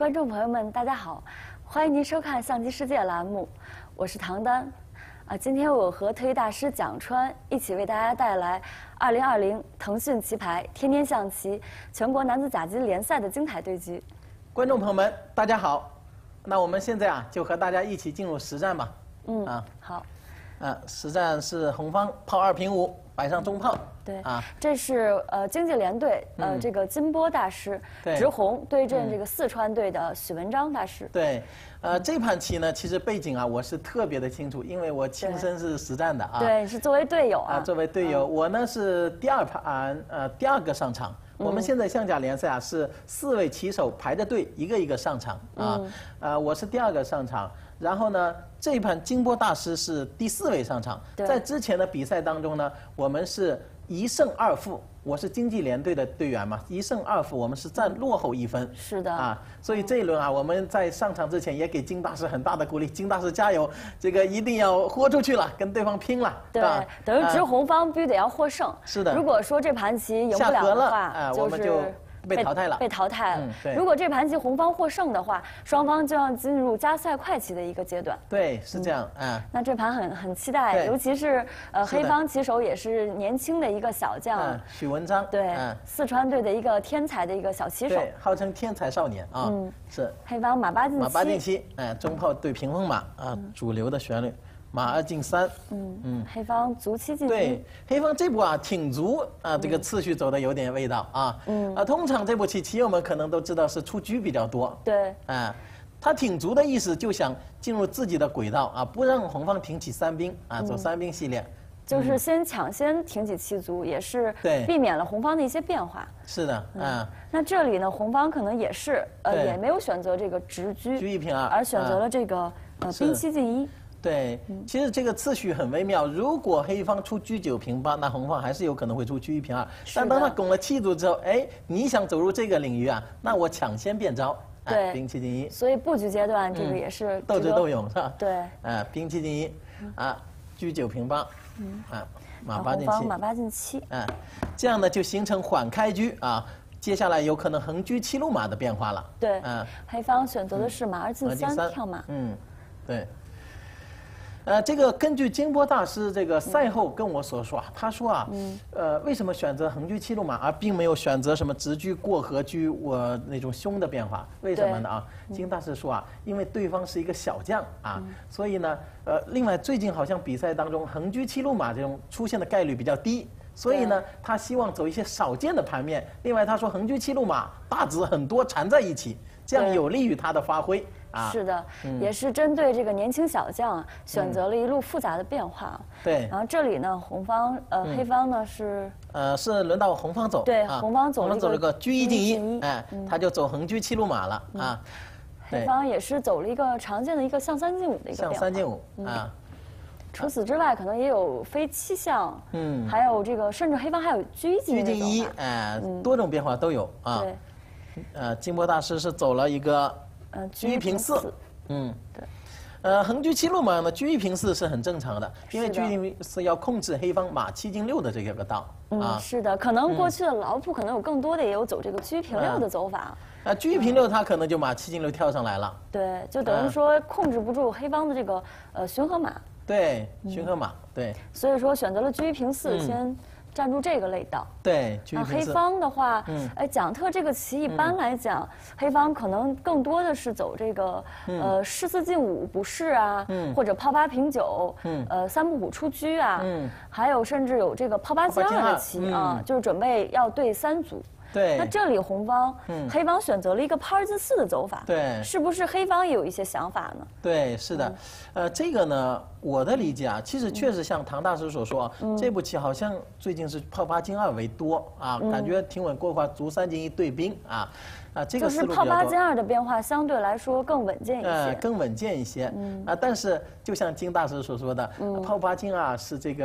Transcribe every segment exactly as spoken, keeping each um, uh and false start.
观众朋友们，大家好，欢迎您收看《象棋世界》栏目，我是唐丹。啊，今天我和特级大师蒋川一起为大家带来二零二零腾讯棋牌天天象棋全国男子甲级联赛的精彩对局。 观众朋友们，大家好。那我们现在啊，就和大家一起进入实战吧。 嗯啊， 好。 啊，实战是红方炮二平五，摆上中炮。 对啊， 这是呃经济联队呃、嗯、这个金波大师直红对阵这个四川队的许文章大师。 对，呃，这盘棋呢，其实背景啊，我是特别的清楚，因为我亲身是实战的啊。 对，是作为队友啊。 啊，作为队友，嗯、我呢是第二盘呃第二个上场。嗯、我们现在象甲联赛啊是四位棋手排着队一个一个上场啊，嗯、呃，我是第二个上场。然后呢，这一盘金波大师是第四位上场。在之前的比赛当中呢，我们是一胜二负，我是经济联队的队员嘛，一胜二负，我们是占落后一分。 是的。 啊，所以这一轮啊，我们在上场之前也给金大师很大的鼓励，金大师加油，这个一定要豁出去了，跟对方拼了。 对，啊、等于直红方必须得要获胜。 是的。 如果说这盘棋赢不了的话， 啊，我们就被淘汰了， 被淘汰了。 嗯、对。 如果这盘棋红方获胜的话，双方就要进入加赛快棋的一个阶段。 对，是这样。嗯。 嗯那这盘很很期待，尤其是呃黑方棋手也是年轻的一个小将， 嗯、许文章。 对，嗯、四川队的一个天才的一个小棋手， 对，号称天才少年啊。嗯。是。 黑方马八进七。 马八进七，哎，中炮对屏风马啊，嗯、主流的旋律。马二进三， 嗯嗯，黑方卒七进一。 对，黑方这步啊挺卒啊，这个次序走的有点味道啊。嗯啊，通常这步棋棋友们可能都知道是出车比较多。 对。 啊，他挺卒的意思就想进入自己的轨道啊，不让红方挺起三兵啊，走三兵系列。 就是先抢先挺起七卒，也是避免了红方的一些变化。 是的，嗯。 那这里呢，红方可能也是呃也没有选择这个直车， 车一平二， 而选择了这个呃兵七进一。 对，其实这个次序很微妙。如果黑方出车九平八，那红方还是有可能会出车一平二。但当他拱了七卒之后，哎，你想走入这个领域啊，那我抢先变招， 对， 兵七进一。 所以布局阶段这个也是斗智斗勇是吧？ 对， 啊，兵七进一，啊，车九平八，嗯，啊，马八进七， 马八进七， 啊，这样呢就形成缓开车啊。接下来有可能横车七路马的变化了。 对，嗯，黑方选择的是马二进三跳马。 嗯，对。呃，这个根据金波大师这个赛后跟我所说啊，他说啊，嗯、呃，为什么选择横车七路马，而并没有选择什么直车过河车我那种凶的变化？为什么呢？啊，金大师说啊，因为对方是一个小将啊，嗯、所以呢，呃，另外最近好像比赛当中横车七路马这种出现的概率比较低。所以呢，他希望走一些少见的盘面。另外，他说横车七路马大子很多缠在一起，这样有利于他的发挥啊。 是的，嗯、也是针对这个年轻小将选择了一路复杂的变化。 对。 然后这里呢，红方呃、嗯、黑方呢是呃是轮到红方走。 对，红方走了一个个车一进一，哎，嗯、他就走横车七路马了啊。 黑方也是走了一个常见的一个向三进五的一个变化。 向三进五啊。 除此之外，可能也有飞七象，嗯，还有这个，甚至黑方还有车一进一， 车进一，哎，嗯、多种变化都有啊。对，呃，金波大师是走了一个呃车一平四，嗯，对，呃，横车七路马呢，车一平四是很正常的，因为车一平四要控制黑方马七进六的这个道啊。是的，可能过去的老谱可能有更多的也有走这个车一平六的走法。 啊，车一平六，他可能就马七进六跳上来了。 对，就等于说控制不住黑方的这个呃巡河马。 对，巡河马，嗯、对， 所以说选择了车一平四，嗯、先站住这个类道。 对， 那黑方的话，嗯、哎，蒋特这个棋一般来讲，嗯、黑方可能更多的是走这个、嗯、呃士四进五不是啊，嗯、或者炮八平九，嗯、呃三不虎出车啊，嗯、还有甚至有这个炮八进二的棋啊，嗯、就是准备要对三组。 对， 那这里红方、嗯、黑方选择了一个炮二进四的走法， 对， 是不是黑方也有一些想法呢？ 对，是的，嗯、呃，这个呢，我的理解啊，其实确实像唐大师所说，嗯、这步棋好像最近是炮八进二为多啊，嗯、感觉挺稳过话，卒三进一对兵啊。啊，这个思路比较多。 就是炮八进二的变化相对来说更稳健一些。 呃，更稳健一些。嗯。啊，但是就像金大师所说的，嗯、炮八进二是这个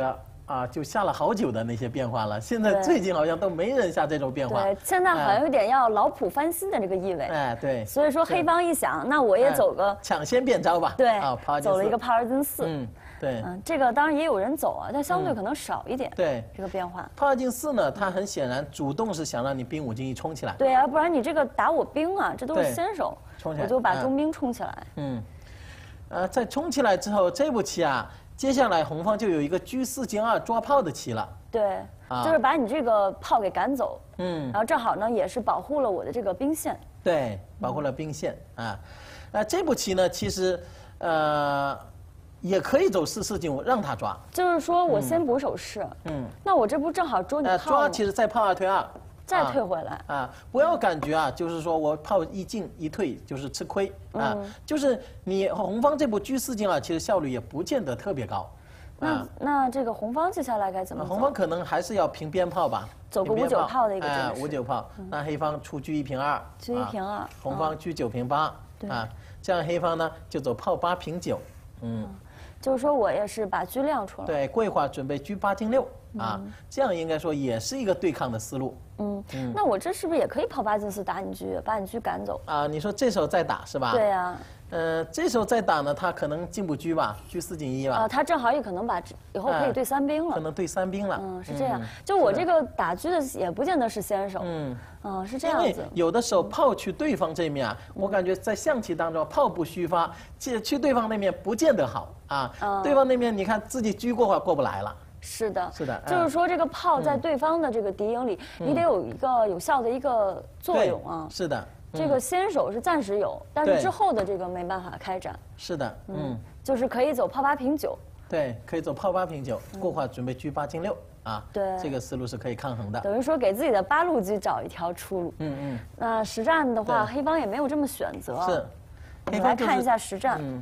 啊，就下了好久的那些变化了。现在最近好像都没人下这种变化。 对，现在好像有点要老谱翻新的这个意味。 哎，对。 所以说黑方一想，那我也走个抢先变招吧。 对， 啊，帕尔金四走了一个帕尔金四。 嗯，对。 嗯，这个当然也有人走啊，但相对可能少一点。 对， 这个变化。 帕尔金四呢，他很显然主动是想让你兵五进一冲起来。 对啊，不然你这个打我兵啊，这都是先手，我就把中兵冲起来。 嗯。呃，在冲起来之后，这步棋啊，接下来红方就有一个车四进二抓炮的棋了。 对，啊、就是把你这个炮给赶走。嗯，然后正好呢，也是保护了我的这个兵线。 对，保护了兵线、嗯、啊。呃，这步棋呢，其实呃也可以走四四进五，让他抓。 就是说我先补手势。嗯，那我这不正好捉你炮吗？ 呃、抓其实再炮二退二。 再退回来啊, 啊！不要感觉啊，就是说我炮一进一退就是吃亏啊，嗯、就是你红方这步车四进二，其实效率也不见得特别高。 那、啊、那这个红方接下来该怎么走？ 红方可能还是要平边炮吧， 走个五九炮的一个哎，五九炮。嗯、那黑方出车一平二， 车一平二，啊、 红方车九平八， 对啊，这样黑方呢就走炮八平九，嗯。嗯就是说我也是把车亮出来。 对，过一会儿准备车八进六啊，嗯、这样应该说也是一个对抗的思路。 嗯，嗯那我这是不是也可以炮八进四打你车，把你车赶走？ 啊，你说这时候再打是吧？ 对呀、啊。 呃，这时候再打呢，他可能进不车吧，车四进一吧。 啊，他正好也可能把以后可以对三兵了。 可能对三兵了。 嗯，是这样。嗯、就我这个打车的也不见得是先手。嗯。啊，是这样子。 有的时候炮去对方这面啊，我感觉在象棋当中，炮不虚发，去去对方那面不见得好啊。嗯。对方那面你看自己车过话过不来了。 是的， 是的， 就是说这个炮在对方的这个敌营里，你得有一个有效的一个作用啊。 是的。 这个先手是暂时有，但是之后的这个没办法开展。 是的，嗯， 就是可以走炮八平九。 对，可以走炮八平九，过会准备车八进六啊。 对， 这个思路是可以抗衡的。 等于说给自己的八路车找一条出路。嗯嗯。那实战的话，黑方也没有这么选择。 是。 我们来看一下实战。嗯。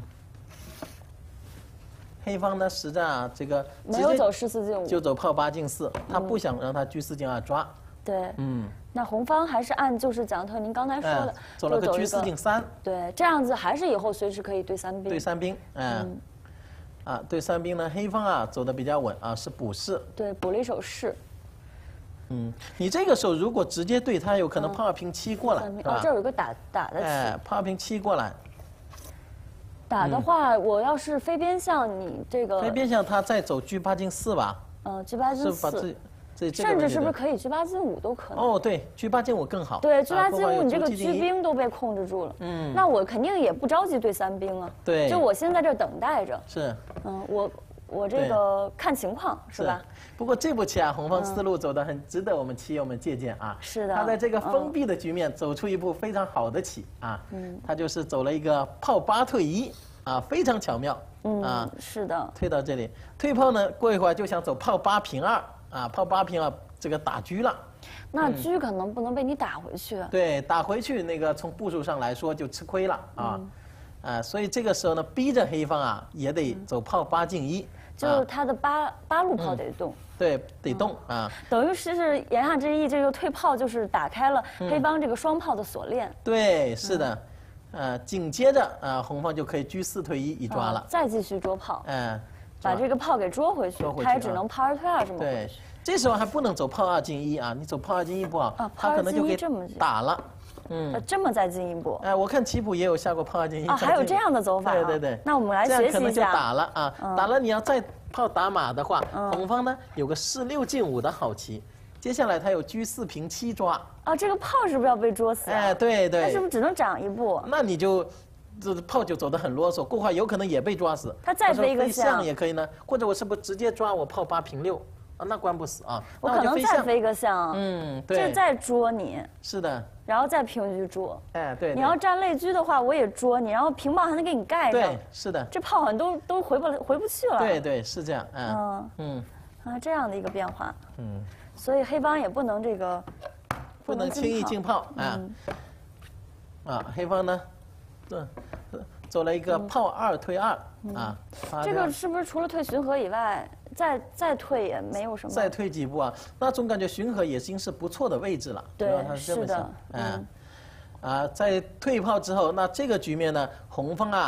黑方的实战啊，这个没有走十四进五， 就走炮八进四，他不想让他车四进二抓。 对，嗯。那红方还是按就是蒋特您刚才说的， 走了个车四进三。 对，这样子还是以后随时可以对三兵。 对三兵，嗯。啊，对三兵呢，黑方啊走的比较稳啊，是补士。 对，补了一手士。 嗯，你这个时候如果直接对他，有可能炮二平七过来， 哦，这有一个打打的棋。 哎，炮二平七过来。 打的话，我要是飞边象，你这个。 飞边象，他再走车八进四吧。 嗯，车八进四。甚至是不是可以车八进五都可能？ 哦，对，车八进五更好。 对，车八进五你这个车兵都被控制住了。嗯。那我肯定也不着急对三兵啊。 对。 就我先在这等待着。 是。 嗯，我我这个看情况是吧？ 不过这步棋啊，红方思路走得很值得我们棋友们借鉴啊。 是的。 他在这个封闭的局面走出一步非常好的棋啊。嗯。他就是走了一个炮八退一啊，非常巧妙。 嗯。啊，是的。 退到这里，退炮呢，过一会儿就想走炮八平二。啊，炮八平啊，这个打车了， 那车可能不能被你打回去。 对，打回去那个从步数上来说就吃亏了啊，啊，所以这个时候呢，逼着黑方啊也得走炮八进一， 就是他的八八路炮得动。 对，得动啊。 等于是言下之意，这个退炮就是打开了黑方这个双炮的锁链。 对，是的，呃，紧接着啊，红方就可以车四退一一抓了， 再继续捉炮。嗯。把这个炮给捉回去，他也只能炮二退二这么回去。 对，这时候还不能走炮二进一啊！你走炮二进一不好，他可能就给打了。 嗯，这么再进一步。 哎，我看棋谱也有下过炮二进一。 啊，还有这样的走法。 对对对。 那我们来学习一下。 这样可能就打了啊！打了，你要再炮打马的话，红方呢有个士六进五的好棋，接下来他有车四平七抓。 啊，这个炮是不是要被捉死？ 哎，对对。 那是不是只能长一步？ 那你就。这炮就走得很啰嗦，过会有可能也被抓死。 他再飞一个象也可以呢，或者我是不是直接抓我炮八平六啊？那关不死啊。 我可能再飞一个象， 嗯，对， 这再捉你。 是的。 然后再平车捉。 哎，对。 你要站肋车的话，我也捉你，然后平炮还能给你盖上。 对，是的。 这炮好像都都回不回不去了。 对对，是这样。嗯嗯啊，这样的一个变化。嗯。所以黑方也不能这个， 不能轻易进炮啊。啊，黑方呢，这。走了一个炮二退二啊， 这个是不是除了退巡河以外，再再退也没有什么？ 再退几步啊，那总感觉巡河已经是不错的位置了。 对，是的， 嗯，啊，在退炮之后，那这个局面呢，红方啊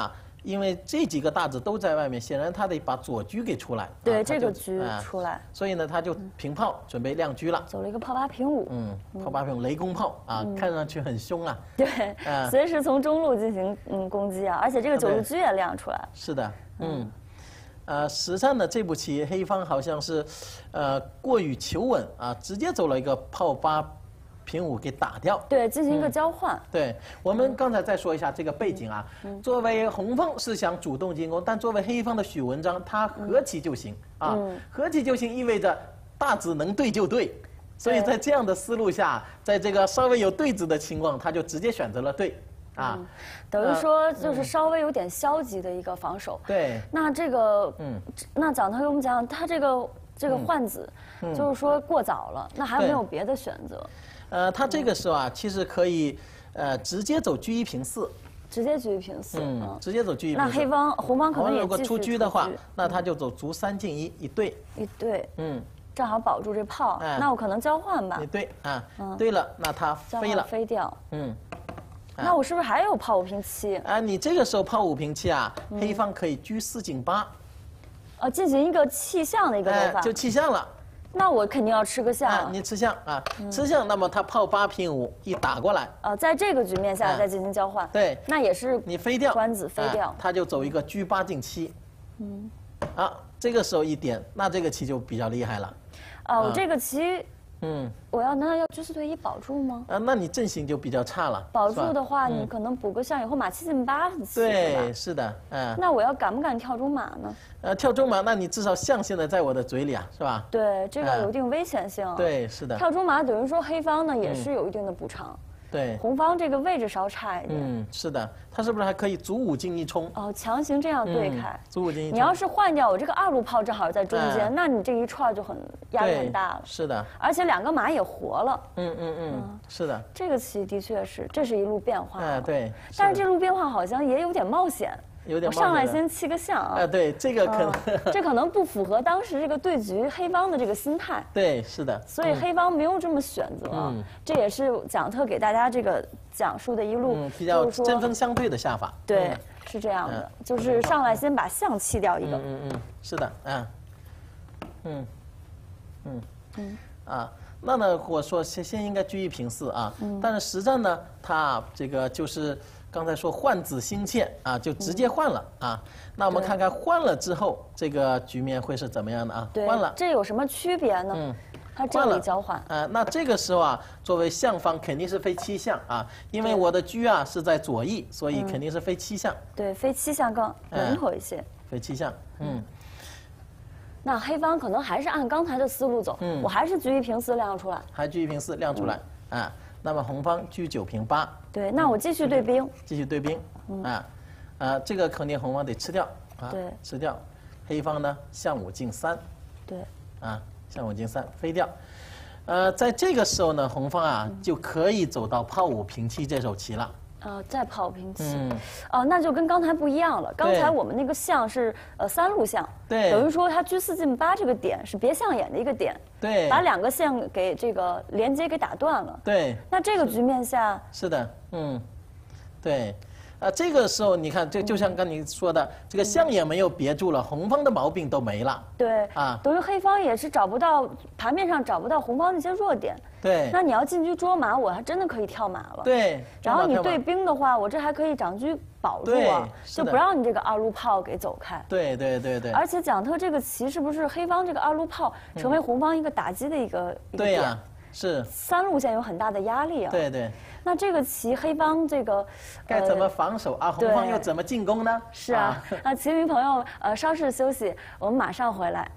因为这几个大子都在外面，显然他得把左车给出来。 对，这个车出来。 所以呢，他就平炮准备亮车了。 走了一个炮八平五。 嗯，炮八平五雷公炮啊，看上去很凶啊。 对，随时从中路进行嗯攻击啊，而且这个九路车也亮出来。 是的，嗯。呃，实际上呢，这步棋黑方好像是，呃，过于求稳啊，直接走了一个炮八平五给打掉。 对，进行一个交换。嗯、 对，我们刚才再说一下这个背景啊。嗯、作为红方是想主动进攻，但作为黑方的许文章，他和棋就行、嗯、啊，嗯、和棋就行意味着大子能对就对，所以在这样的思路下，在这个稍微有对子的情况，他就直接选择了对。啊、 嗯，等于说就是稍微有点消极的一个防守。 对。 那这个，嗯，那蒋特给我们讲，他这个这个换子，嗯、就是说过早了，那还有没有别的选择？ 呃，他这个时候啊，其实可以，呃，直接走车一平四。 直接车一平四。嗯， 直接走车一平四。 那黑方红方可能也如果出车的话，那他就走卒三进一一对。 一对。嗯。正好保住这炮，那我可能交换吧。 你对啊，对了，那他飞了。 飞掉。嗯。那我是不是还有炮五平七？ 啊，你这个时候炮五平七啊，嗯、黑方可以车四进八， 呃，进行一个弃象的一个走法， 就弃象了。 那我肯定要吃个象、 啊。你吃象啊，嗯、吃象，那么他炮八平五一打过来， 呃，在这个局面下再进行交换， 啊、对， 那也是你飞掉， 官子飞掉， 啊、他就走一个车八进七，嗯，啊，这个时候一点，那这个棋就比较厉害了。 哦，我这个棋。嗯，我要难道要车四退一保住吗？ 啊，那你阵型就比较差了。 保住的话，你可能补个象以后马七进八很奇对，是的，嗯。 那我要敢不敢跳中马呢？ 呃，跳中马，那你至少象现在在我的嘴里啊，是吧？ 对，这个有一定危险性。 对，是的。 跳中马等于说黑方呢也是有一定的补偿。 对， 红方这个位置稍差一点。 嗯，是的，他是不是还可以卒五进一冲？ 哦，强行这样对开。 卒五进一冲。 你要是换掉我这个二路炮正好在中间，那你这一串就很压力很大了。 是的。 而且两个马也活了。 嗯嗯嗯，是的。 这个棋的确是，这是一路变化。 哎，对。 但是这路变化好像也有点冒险。 有点我上来先弃个象啊！ 哎，对，这个可能、 嗯、这可能不符合当时这个对局黑方的这个心态。 对，是的。 所以黑方没有这么选择，嗯、这也是蒋特给大家这个讲述的一路、 嗯、比较针锋相对的下法。 对，嗯、是这样的，嗯、就是上来先把象弃掉一个。 嗯嗯嗯，是的，嗯，嗯，嗯嗯啊，那呢，我说先先应该车一平四啊，嗯、但是实战呢，他这个就是。刚才说换子心切啊，就直接换了、嗯、啊。那我们看看换了之后，这个局面会是怎么样的啊？ 对， 换了， 这有什么区别呢？嗯，它这里交换。 啊，那这个时候啊，作为象方肯定是飞七象啊，因为我的车啊是在左翼，所以肯定是飞七象。 嗯、对，飞七象更稳妥一些。 飞七象，嗯。 那黑方可能还是按刚才的思路走，嗯，我还是车一平四亮出来， 还车一平四亮出来、嗯、啊。那么红方车九平八。 对，那我继续对兵。 继续对兵，嗯、啊，呃，这个肯定红方得吃掉啊， 对， 吃掉。黑方呢，象五进三。 对。 啊，象五进三飞掉。呃，在这个时候呢，红方啊、嗯、就可以走到炮五平七这手棋了。 啊，再炮平七，嗯，哦，那就跟刚才不一样了。刚才我们那个象是呃三路象， 对， 等于说它车四进八这个点是别象眼的一个点， 对， 把两个象给这个连接给打断了。 对， 那这个局面下是的，嗯，对。啊，这个时候你看，就就像刚你说的，这个象也没有别住了，红方的毛病都没了。 对，啊，等于黑方也是找不到盘面上找不到红方那些弱点。 对， 那你要进车捉马，我还真的可以跳马了。 对， 然后你对兵的话，我这还可以长车保住啊，就不让你这个二路炮给走开。 对对对对。 而且蒋特这个棋是不是黑方这个二路炮成为红方一个打击的一个一个点？ 对呀，是。 三路线有很大的压力啊。 对对。 那这个棋黑方这个该怎么防守啊？红方又怎么进攻呢？ 是啊，那棋迷朋友呃稍事休息，我们马上回来。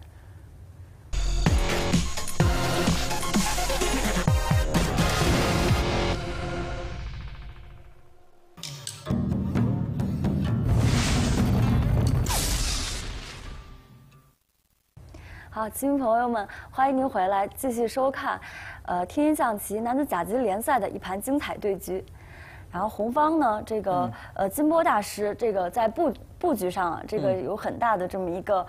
好，棋迷朋友们，欢迎您回来继续收看，呃，天天象棋男子甲级联赛的一盘精彩对局。然后红方呢，这个、嗯、呃金波大师，这个在布布局上啊，这个有很大的这么一个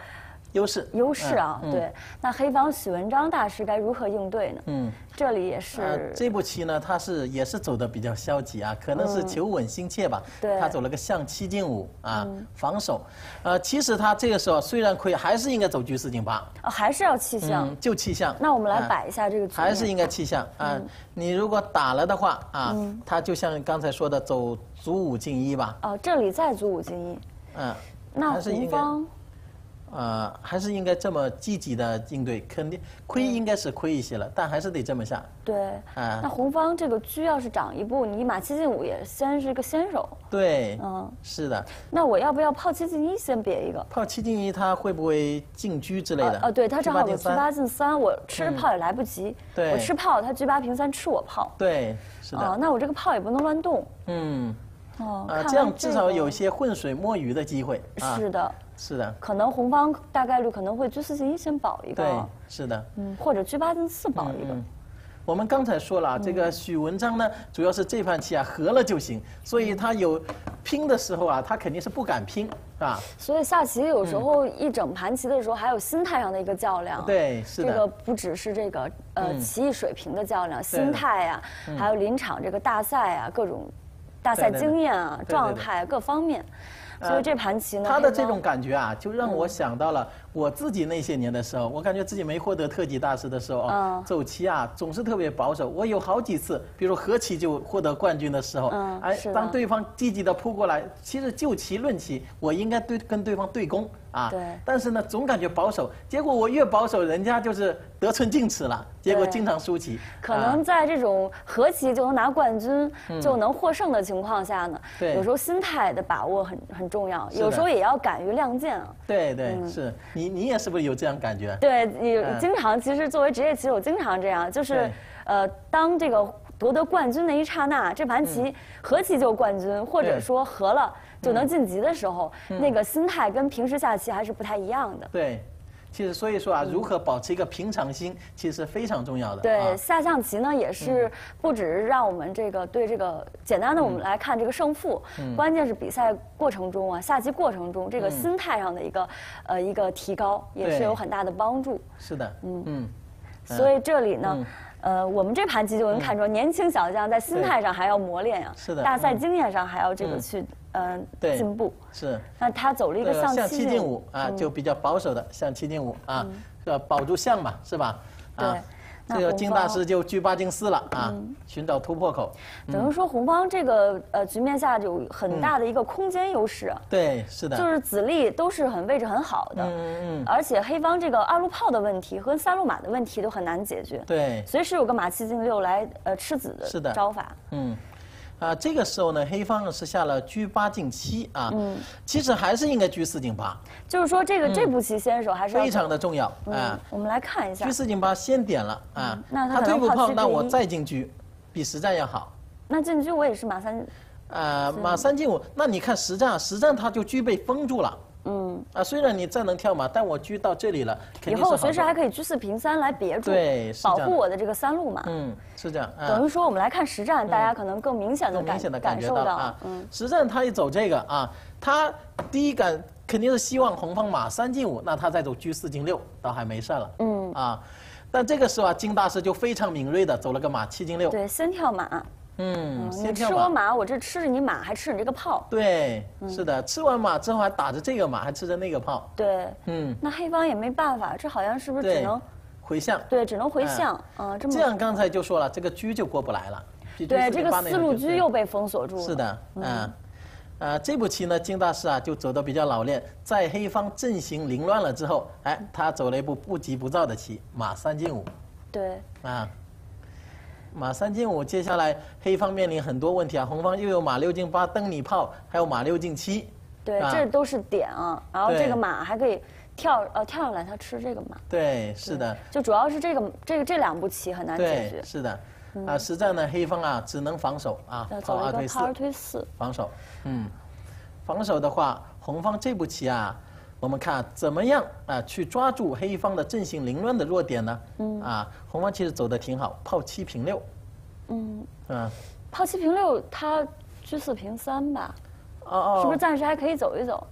优势， 优势啊，嗯、对。那黑方许文章大师该如何应对呢？嗯，这里也是、呃、 这步棋呢，他是也是走的比较消极啊，可能是求稳心切吧。嗯、 对， 他走了个象七进五啊，嗯、防守。呃，其实他这个时候虽然亏，还是应该走车四进八。 哦，还是要弃象、 嗯，就弃象。 那我们来摆一下这个局面、 啊。还是应该弃象啊。嗯、你如果打了的话啊，嗯、他就像刚才说的，走卒五进一吧。 哦，这里再卒五进一。 嗯。 那红方。 呃，还是应该这么积极的应对，肯定亏应该是亏一些了，但还是得这么下。 对，啊，那红方这个车要是长一步，你马七进五也先是个先手。 对，嗯，是的。 那我要不要炮七进一先别一个？ 炮七进一，他会不会进车之类的？ 啊，对，他正好有车八进三，我吃炮也来不及。 对， 我吃炮，他车八平三吃我炮。 对，是的。 啊，那我这个炮也不能乱动。 嗯。哦，啊，这样至少有一些浑水摸鱼的机会。 是的。 是的， 可能红方大概率可能会车四进一先保一个， 对，是的， 嗯，或者车八进四保一个。 嗯嗯、我们刚才说了，这个许文章呢，主要是这盘棋啊和了就行，所以他有拼的时候啊，他肯定是不敢拼，啊。 所以下棋有时候一整盘棋的时候，还有心态上的一个较量。 对，是的。 这个不只是这个呃棋艺水平的较量，心态呀，还有临场这个大赛啊，各种大赛经验啊、状态各方面。所以这盘棋呢， 他的这种感觉啊，就让我想到了我自己那些年的时候，我感觉自己没获得特级大师的时候啊，走棋啊总是特别保守。我有好几次，比如和棋就获得冠军的时候，哎，当对方积极的扑过来，其实就棋论棋，我应该对跟对方对攻啊， 对。 但是呢，总感觉保守，结果我越保守，人家就是得寸进尺了，结果经常输棋。 可能在这种和棋就能拿冠军、就能获胜的情况下呢， 对， 有时候心态的把握很很重要，有时候也要敢于亮剑啊。 对对，是你你也是不是有这样感觉？ 对，你经常其实作为职业棋手，经常这样，就是呃，当这个夺得冠军那一刹那，这盘棋和棋就冠军，或者说和了就能晋级的时候，那个心态跟平时下棋还是不太一样的。 对。其实，所以说啊，如何保持一个平常心，其实是非常重要的。 对，下象棋呢，也是不只是让我们这个对这个简单的我们来看这个胜负，关键是比赛过程中啊，下棋过程中这个心态上的一个呃一个提高，也是有很大的帮助。 是的，嗯嗯。 所以这里呢。呃，我们这盘棋就能看出，年轻小将在心态上还要磨练呀， 是的， 大赛经验上还要这个去嗯进步。 是。 那他走了一个象七进五啊，就比较保守的象七进五啊，要保住象嘛，是吧？ 对。 这个金大师就车八进四了啊，寻找突破口。 等于说红方这个呃局面下有很大的一个空间优势。 对，是的。 就是子力都是很位置很好的，嗯嗯。而且黑方这个二路炮的问题和三路马的问题都很难解决。 对。 随时有个马七进六来呃吃子的招法。 嗯。啊，这个时候呢，黑方是下了车八进七啊，嗯，其实还是应该车四进八。 就是说，这个这步棋先手还是非常的重要啊。 我们来看一下， 车四进八先点了啊， 那他退步炮，那我再进车，比实战要好。 那进车我也是马三， 呃，马三进五，那你看实战，实战他就车被封住了。嗯啊，虽然你再能跳马，但我车到这里了， 以后我随时还可以车四平三来别住， 对， 保护我的这个三路马。 嗯，是这样。 等于说，我们来看实战，大家可能更明显的感感受到啊。 嗯，实战他一走这个啊，他第一感肯定是希望红方马三进五，那他再走车四进六，倒还没事了。嗯啊，但这个时候啊，金大师就非常敏锐的走了个马七进六。 对，先跳马。 嗯， 你吃我马，我这吃着你马，还吃你这个炮。 对，是的，吃完马之后还打着这个马，还吃着那个炮。 对，嗯，那黑方也没办法，这好像是不是只能回象？ 对，只能回象啊。这么这样刚才就说了，这个车就过不来了。 对，这个四路车又被封锁住了。 是的，嗯，呃，这步棋呢，金大师啊就走得比较老练，在黑方阵型凌乱了之后，哎，他走了一步不急不躁的棋，马三进五。 对。啊。 马三进五，接下来黑方面临很多问题啊，红方又有马六进八蹬你炮，还有马六进七， 对，这都是点啊。然后这个马还可以跳呃跳上来，他吃这个马。 对，是的。 就主要是这个这个这两步棋很难解决。 是的，啊，实战呢黑方啊只能防守啊， 炮二推四，炮二推四， 防守。嗯，防守的话，红方这步棋啊。我们看怎么样啊，去抓住黑方的阵型凌乱的弱点呢？嗯啊，红方其实走得挺好，炮七平六。嗯啊，炮七平六，他车四平三吧？哦哦，是不是暂时还可以走一走？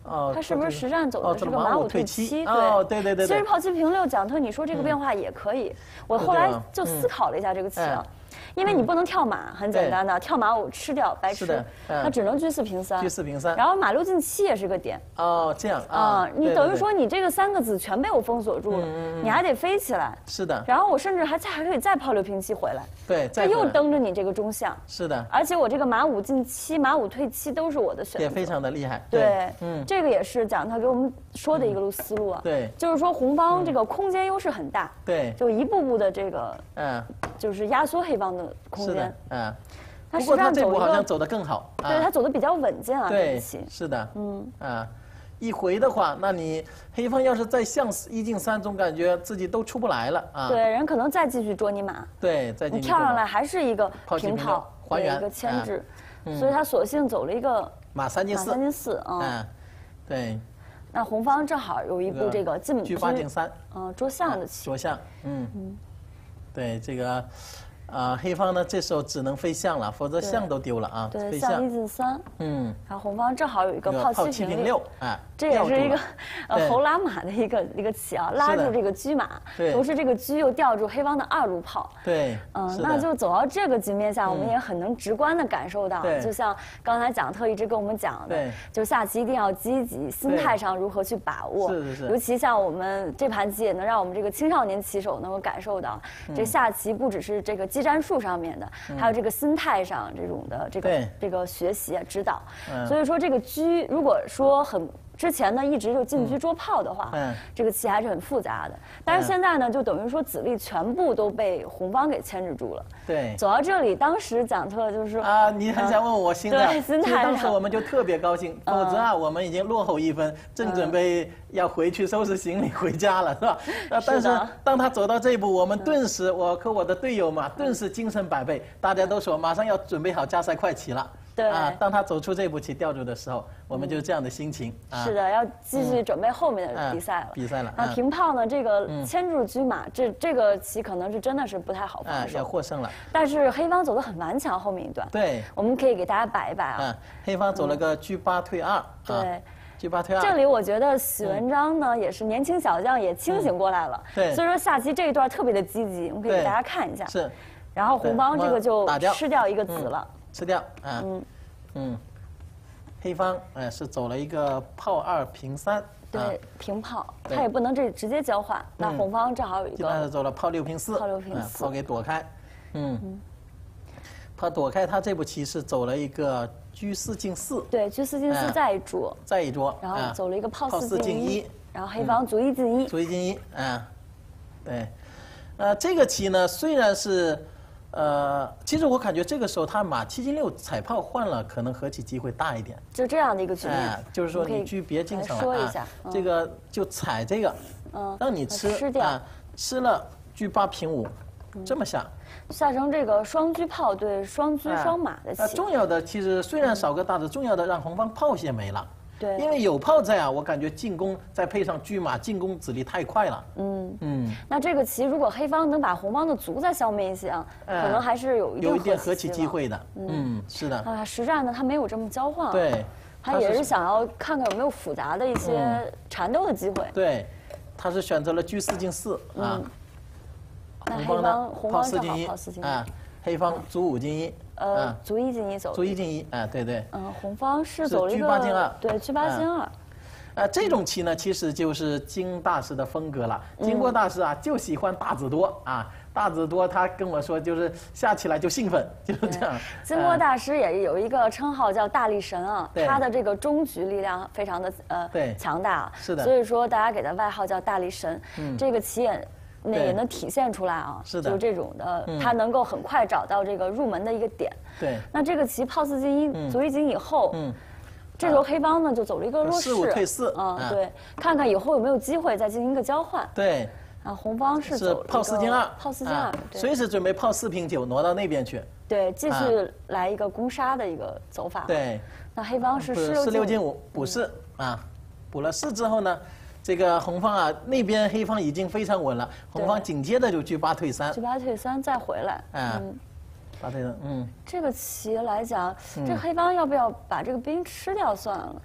哦， 他是不是实战走的是个马五退七？ 哦，对对对。 其实炮七平六，蒋特你说这个变化也可以。我后来就思考了一下这个棋啊。因为你不能跳马，很简单的，跳马五吃掉白吃，那只能车四平三。 车四平三。 然后马六进七也是个点。 哦，这样啊。 你等于说你这个三个子全被我封锁住了，你还得飞起来。 是的。 然后我甚至还还可以再炮六平七回来。 对。 这又蹬着你这个中象。 是的。 而且我这个马五进七、马五退七都是我的选择。 也非常的厉害。 对。嗯。这个也是蒋特给我们说的一个路思路啊。 对。 就是说红方这个空间优势很大。 对。 就一步步的这个，嗯，就是压缩黑方的空间。 嗯，不过他这步好像走得更好， 对他走得比较稳健啊， 对，是的，嗯啊，一回的话，那你黑方要是再向一进三，总感觉自己都出不来了啊。 对，人可能再继续捉你马， 对，再继续跳上来还是一个平炮还原一个牵制，所以他索性走了一个马三进四， 马三进四啊， 对。 那红方正好有一步这个进车八进三， 嗯，捉象的棋， 捉象，嗯嗯，对这个。啊，黑方呢这时候只能飞象了，否则象都丢了啊。 对，象一进三。嗯。然后红方正好有一个炮七平六，哎，这也是一个呃猴拉马的一个一个棋啊，拉住这个车马，同时这个车又吊住黑方的二路炮。 对。 嗯，那就走到这个局面下，我们也很能直观的感受到，就像刚才蒋特一直跟我们讲的，就下棋一定要积极，心态上如何去把握。 是是是。 尤其像我们这盘棋，也能让我们这个青少年棋手能够感受到，这下棋不只是这个技战术上面的，还有这个心态上这种的这个这个学习啊指导，所以说这个车如果说很之前呢一直就进车捉炮的话，这个棋还是很复杂的。但是现在呢，就等于说子力全部都被红方给牵制住了。 对， 走到这里，当时蒋特就是说啊，你很想问我心态， 对，心态上， 当时我们就特别高兴，否则啊，我们已经落后一分，正准备要回去收拾行李回家了，是吧？啊，但是当他走到这一步，我们顿时，我和我的队友嘛，顿时精神百倍，大家都说马上要准备好加赛快棋了。 对啊，当他走出这步棋吊住的时候，我们就这样的心情。 是的，要继续准备后面的比赛了。 比赛了。 那平炮呢？这个牵住车马，这这个棋可能是真的是不太好防守。 要获胜了。 但是黑方走得很顽强，后面一段。 对。 我们可以给大家摆一摆啊。 黑方走了个车八退二。 对。 车八退二。 这里我觉得许文章呢也是年轻小将，也清醒过来了。 对。 所以说下棋这一段特别的积极，我们可以给大家看一下。 是。 然后红方这个就吃掉一个子了。 吃掉。嗯。嗯，黑方哎是走了一个炮二平三， 对，平炮，他也不能这直接交换。那红方正好有一个， 那是走了炮六平四， 炮六平四， 炮给躲开，嗯，他躲开，他这步棋是走了一个车四进四， 对，车四进四再一捉， 再一捉， 然后走了一个炮四进一， 然后黑方卒一进一， 卒一进一，嗯，对，呃，这个棋呢虽然是。呃，其实我感觉这个时候他马七进六踩炮换了，可能和棋机会大一点。 就这样的一个局面， 哎，就是说你车别进上来， 说一下， 这个就踩这个，嗯，让你吃吃掉， 吃了车八平五，这么下， 下成这个双车炮对双车双马的棋。 重要的其实虽然少个大子，重要的让红方炮先没了。 对， 因为有炮在啊，我感觉进攻再配上车马，进攻子力太快了。嗯嗯。那这个棋如果黑方能把红方的卒再消灭一些啊，可能还是有一定有一点和棋机会的。嗯，是的。 啊，实战呢他没有这么交换。 对。 他也是想要看看有没有复杂的一些缠斗的机会。 对，他是选择了车四进四啊。 那黑方红方正好炮四进一啊， 黑方卒五进一。 呃，卒一进一走， 卒一进一，哎，对对。 嗯，红方是走了一个车八进二， 对，车八进二。 呃，这种棋呢，其实就是金大师的风格了。金波大师啊，就喜欢大子多啊，大子多，他跟我说就是下起来就兴奋，就是这样。 金波大师也有一个称号叫大力神啊，他的这个中局力量非常的呃强大， 是的。 所以说大家给他外号叫大力神。嗯，这个棋也。那也能体现出来啊， 是的， 就这种的，他能够很快找到这个入门的一个点。 对， 那这个棋炮四进一，卒一进以后，嗯，这时候黑方呢就走了一个弱势， 四五退四， 嗯，对，看看以后有没有机会再进行一个交换。 对， 啊，红方是走炮四进二， 炮四进二， 随时准备炮四平九挪到那边去。 对，继续来一个攻杀的一个走法。 对， 那黑方是四六进五补四啊，补了四之后呢？这个红方啊，那边黑方已经非常稳了，红方紧接着就车八退三， 车八退三再回来， 嗯，八退三，嗯， 这个棋来讲，这黑方要不要把这个兵吃掉算了？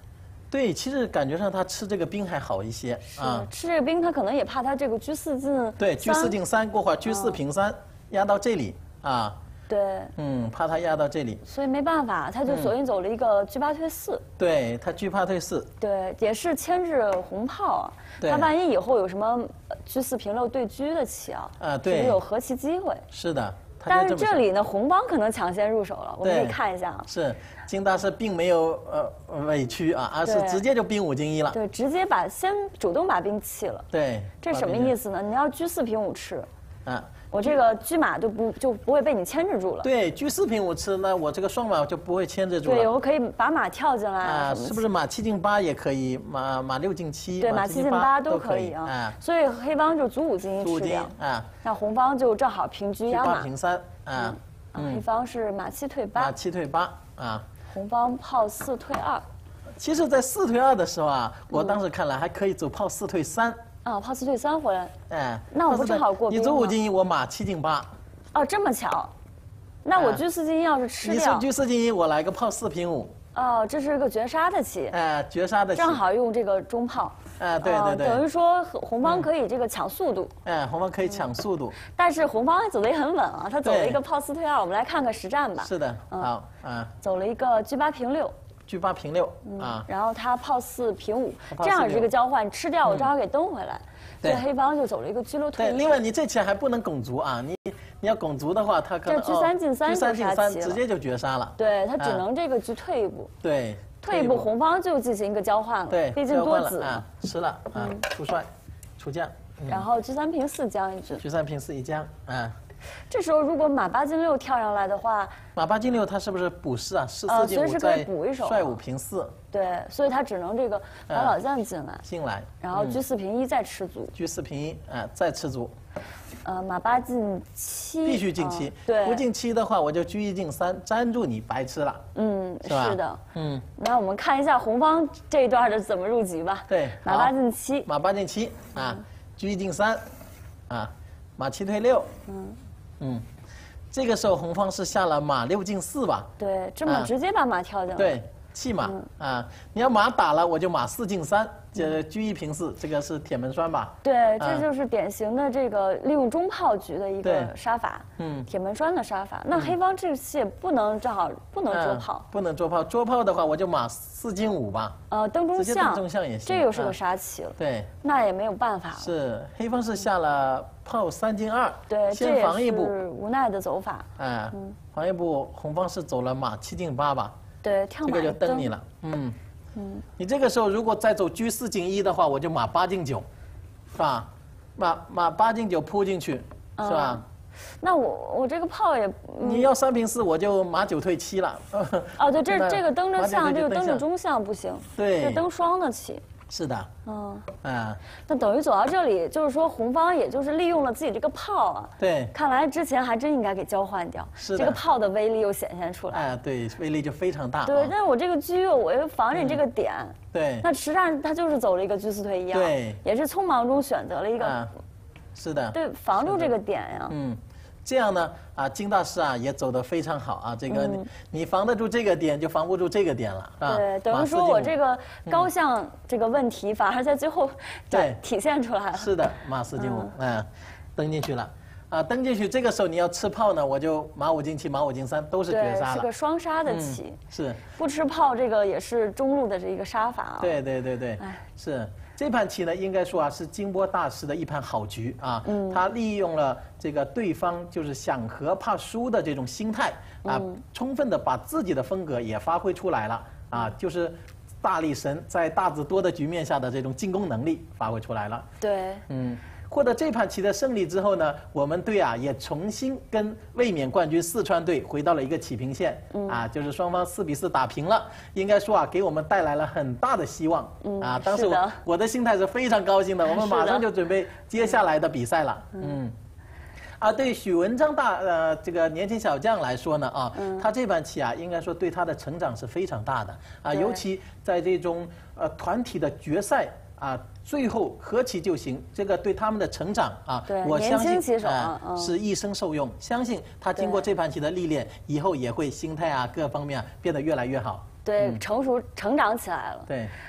对，其实感觉上他吃这个兵还好一些啊。吃这个兵，他可能也怕他这个车四进。 对，车四进三过会儿，车四平三压到这里啊。 对。 嗯，怕他压到这里。 所以没办法，他就索性走了一个车八退四。 对他车八退四。 对，也是牵制红炮啊。他万一以后有什么车四平六对车的棋啊， 啊，对， 是不是有和棋机会？ 是的。 但是这里呢，红方可能抢先入手了，我们可以看一下啊。 是，金大师并没有呃委屈啊，而是直接就兵五进一了。 对，直接把先主动把兵弃了。 对， 这什么意思呢？你要车四平五吃， 啊， 我这个车马就不就不会被你牵制住了。 对，车四平五吃，那我这个双马就不会牵制住了。 对，我可以把马跳进来啊， 是不是马七进八也可以？马马六进七， 对，马七进八都可以啊。所以黑方就卒五进一吃掉啊，那红方就正好平车压马。 八平三啊。 嗯，黑方是马七退八， 马七退八啊， 红方炮四退二。 其实，在四退二的时候啊，我当时看来还可以走炮四退三。 啊，炮四退三回来。 哎， 那我不正好过兵吗？ 你走五进一，我马七进八。 哦，这么巧，那我车四进一要是吃掉， 你车四进一，我来个炮四平五。 哦，这是个绝杀的棋。 哎，绝杀的棋。 正好用这个中炮。 哎，对对对， 等于说红方可以这个抢速度。 哎，红方可以抢速度。 但是红方走得也很稳啊，他走了一个炮四退二，我们来看看实战吧。 是的，好啊。 走了一个车八平六。 车八平六啊。 然后他炮四平五，这样这个交换吃掉，我正好给蹬回来。所以黑方就走了一个车六退一。 对，另外你这棋还不能拱卒啊，你你要拱卒的话，他可能这车三进三， 车三进三直接就绝杀了。 对他只能这个去退一步。 对。 退一步，红方就进行一个交换了。 对， 毕竟多子啊，吃了啊，出帅，出将。 然后车三平四将一局。 车三平四一将啊。 这时候如果马八进六跳上来的话， 马八进六他是不是补士啊？士四进五再帅五平四。 对，所以他只能这个把老将进来。 进来。 然后车四平一再吃卒。 车四平一啊，再吃卒。 呃，马八进七， 必须进七， 对， 不进七的话，我就车一进三，粘住你白吃了。 嗯，是的， 嗯。 那我们看一下红方这一段的怎么入局吧。 对， 马八进七， 马八进七啊，车一进三，啊，马七退六。嗯嗯，这个时候红方是下了马六进四吧？ 对，这么直接把马跳进来。 对，弃马啊，你要马打了，我就马四进三。这车一平四，这个是铁门栓吧？ 对，这就是典型的这个利用中炮局的一个杀法，嗯，铁门栓的杀法。那黑方这个棋也不能正好不能捉炮， 不能捉炮，捉炮的话我就马四进五吧。 呃，登中象， 登中象也行， 这又是个杀棋了。 对， 那也没有办法了。 是黑方是下了炮三进二， 对， 先防一步， 是无奈的走法。 哎，防一步，红方是走了马七进八吧？ 对，跳马这个就蹬你了，嗯。嗯，你这个时候如果再走车四进一的话，我就马八进九，是吧？马马八进九扑进去，是吧？嗯、 那我我这个炮也， 嗯、你要三平四，我就马九退七了。 哦，对，这这个蹬着象，这个蹬着中象不行， 对， 这蹬双的棋。 是的， 嗯， 啊， 那等于走到这里，就是说红方也就是利用了自己这个炮啊。 对， 看来之前还真应该给交换掉， 是这个炮的威力又显现出来。 哎，对，威力就非常大。 对，但是我这个车，我又防着你这个点。 对。 那实际上他就是走了一个车四退一啊。 对。 也是匆忙中选择了一个。 是的。 对，防住这个点呀。 嗯。这样呢，啊，金大师啊也走得非常好啊。这个你你防得住这个点，就防不住这个点了，啊。 对，等于说我这个高象这个问题，反而在最后对体现出来了。 是的，马四进五，嗯，蹬进去了，啊，蹬进去，这个时候你要吃炮呢，我就马五进七，马五进三都是绝杀了。 是个双杀的棋。 是。 不吃炮，这个也是中路的这一个杀法啊。 对对对对，是。这盘棋呢，应该说啊是金波大师的一盘好局啊。嗯。他利用了这个对方就是想和怕输的这种心态啊，充分的把自己的风格也发挥出来了啊，就是大力神在大子多的局面下的这种进攻能力发挥出来了。 对。 嗯。获得这盘棋的胜利之后呢，我们队啊也重新跟卫冕冠军四川队回到了一个起平线，嗯、啊，就是双方四比四打平了。应该说啊，给我们带来了很大的希望。嗯、啊，当时我我的心态是非常高兴的，我们马上就准备接下来的比赛了。嗯。啊，对许文章大呃这个年轻小将来说呢啊，嗯、他这盘棋啊，应该说对他的成长是非常大的啊，尤其在这种呃团体的决赛啊。最后和棋就行，这个对他们的成长啊，我相信啊、呃、是一生受用。相信他经过这盘棋的历练，以后也会心态啊各方面啊变得越来越好。 对，嗯、成熟成长起来了。 对，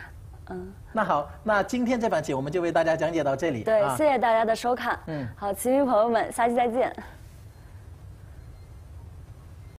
嗯，那好，那今天这盘棋我们就为大家讲解到这里。 对，啊、谢谢大家的收看。嗯，好，棋迷朋友们，下期再见。